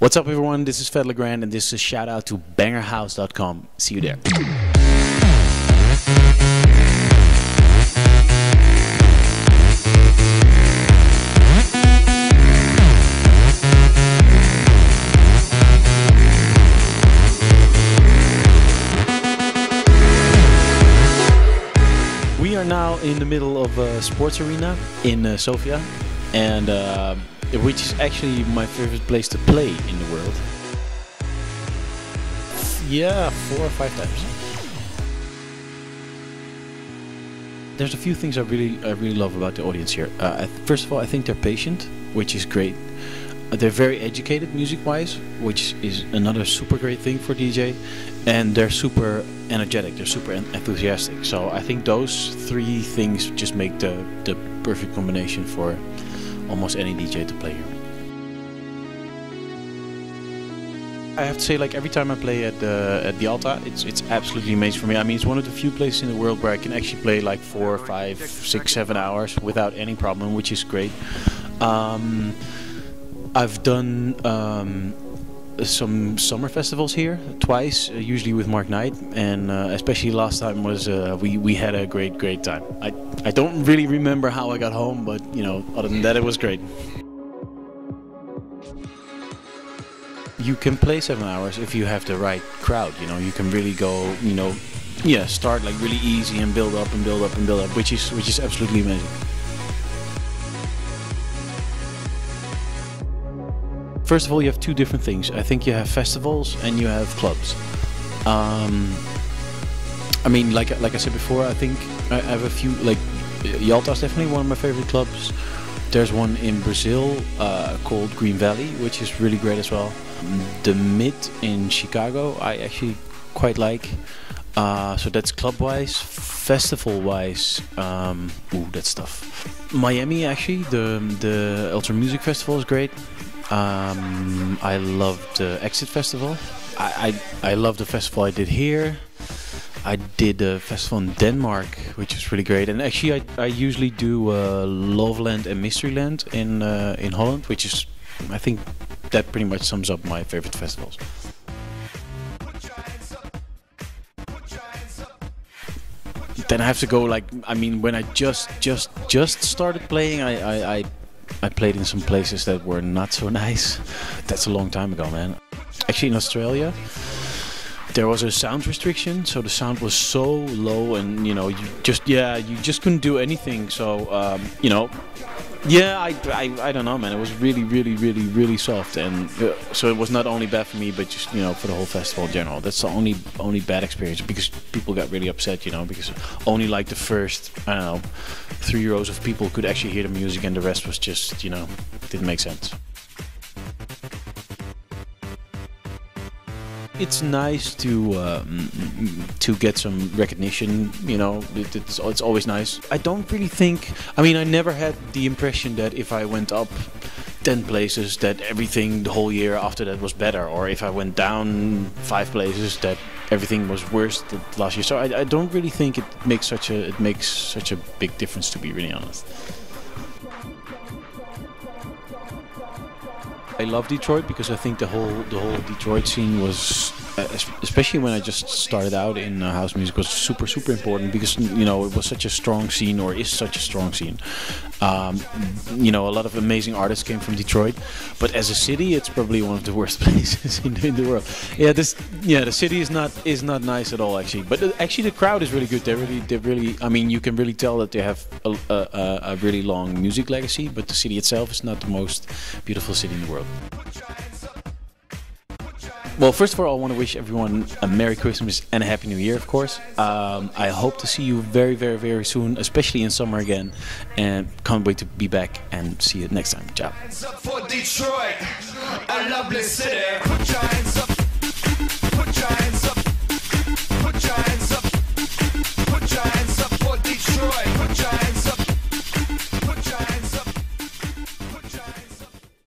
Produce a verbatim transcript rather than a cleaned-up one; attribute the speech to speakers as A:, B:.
A: What's up, everyone? This is Fed Legrand, and this is a shout out to banger house dot com. See you there. We are now in the middle of a sports arena in uh, Sofia, and uh, which is actually my favorite place to play in the world. Yeah, four or five times. There's a few things I really, I really love about the audience here. Uh, first of all, I think they're patient, which is great. Uh, they're very educated music-wise, which is another super great thing for D J. And they're super energetic, they're super enthusiastic. So I think those three things just make the, the perfect combination for almost any D J to play here. I have to say, like, every time I play at the at the Alta, it's it's absolutely amazing for me. I mean, it's one of the few places in the world where I can actually play like four, five, six, seven hours without any problem, which is great. Um, I've done um, some summer festivals here twice, uh, usually with Mark Knight, and uh, especially last time was uh, we we had a great great time. I I don't really remember how I got home, but you know, other than that, it was great. You can play seven hours if you have the right crowd. You know, you can really go, you know, yeah, start like really easy and build up and build up and build up, which is which is absolutely amazing. First of all, you have two different things. I think you have festivals and you have clubs. Um, I mean, like like I said before, I think I have a few, like Yalta is definitely one of my favorite clubs. There's one in Brazil uh, called Green Valley, which is really great as well. The Mid in Chicago, I actually quite like. Uh, so that's club-wise. Festival-wise, um, ooh, that's tough. Miami, actually, the the Ultra Music Festival is great. Um, I love the Exit Festival. I, I I love the festival I did here. I did a festival in Denmark, which is really great. And actually, I I usually do uh, Loveland and Mysteryland in uh, in Holland, which is, I think, that pretty much sums up my favorite festivals. Then I have to go, like, I mean, when I just just just started playing, I I. I I played in some places that were not so nice. That's a long time ago, man. Actually, in Australia, there was a sound restriction, so the sound was so low, and you know, you just yeah, you just couldn't do anything. So um, you know, yeah, I, I I don't know, man. It was really, really, really, really soft, and uh, so it was not only bad for me, but just, you know, for the whole festival in general. That's the only only bad experience, because people got really upset, you know, because only like the first, I don't know, three rows of people could actually hear the music, and the rest was just, you know, didn't make sense. It's nice to um, to get some recognition, you know. It, it's it's always nice. I don't really think. I mean, I never had the impression that if I went up ten places, that everything the whole year after that was better, or if I went down five places, that everything was worse than last year. So I, I don't really think it makes such a it makes such a big difference, to be really honest. I love Detroit because I think the whole the whole Detroit scene was, uh, especially when I just started out in uh, house music, was super super important, because, you know, it was such a strong scene, or is such a strong scene. Um, you know, a lot of amazing artists came from Detroit, but as a city, it's probably one of the worst places in, in the world. Yeah, this yeah the city is not is not nice at all, actually. But uh, actually, the crowd is really good. They're really they're really. I mean, you can really tell that they have a, a, a really long music legacy. But the city itself is not the most beautiful city in the world. Well, first of all, I want to wish everyone a Merry Christmas and a Happy New Year, of course. Um, I hope to see you very, very, very soon, especially in summer again. And can't wait to be back and see you next time. Ciao.